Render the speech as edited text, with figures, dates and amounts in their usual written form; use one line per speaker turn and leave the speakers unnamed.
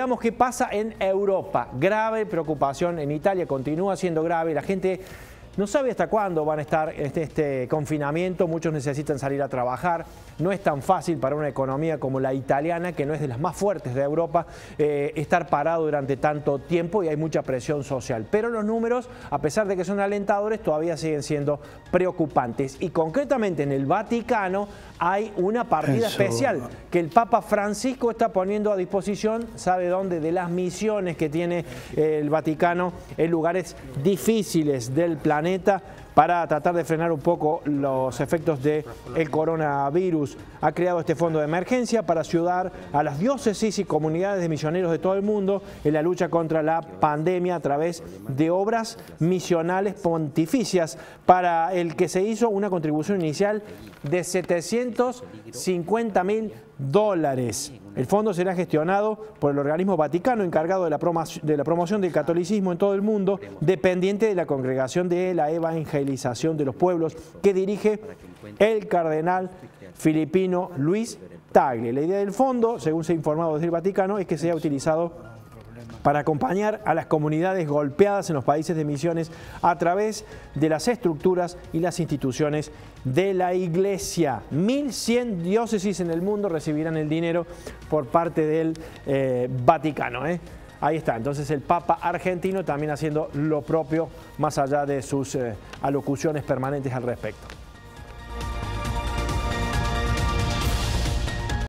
veamos qué pasa en Europa. Grave preocupación en Italia, continúa siendo grave. La gente no sabe hasta cuándo van a estar en este confinamiento. Muchos necesitan salir a trabajar. No es tan fácil para una economía como la italiana, que no es de las más fuertes de Europa, estar parado durante tanto tiempo, y hay mucha presión social. Pero los números, a pesar de que son alentadores, todavía siguen siendo preocupantes. Y concretamente en el Vaticano hay una partida especial que el Papa Francisco está poniendo a disposición, ¿sabe dónde? De las misiones que tiene el Vaticano en lugares difíciles del planeta, para tratar de frenar un poco los efectos del coronavirus. Ha creado este fondo de emergencia para ayudar a las diócesis y comunidades de misioneros de todo el mundo en la lucha contra la pandemia a través de obras misionales pontificias, para el que se hizo una contribución inicial de $750.000. El fondo será gestionado por el organismo Vaticano, encargado de la promoción del catolicismo en todo el mundo, dependiente de la Congregación de la Evangelización de los Pueblos, que dirige el cardenal filipino Luis Tagle. La idea del fondo, según se ha informado desde el Vaticano, es que sea utilizado para acompañar a las comunidades golpeadas en los países de misiones a través de las estructuras y las instituciones de la Iglesia. 1.100 diócesis en el mundo recibirán el dinero por parte del Vaticano. Ahí está, entonces el Papa argentino también haciendo lo propio, más allá de sus alocuciones permanentes al respecto.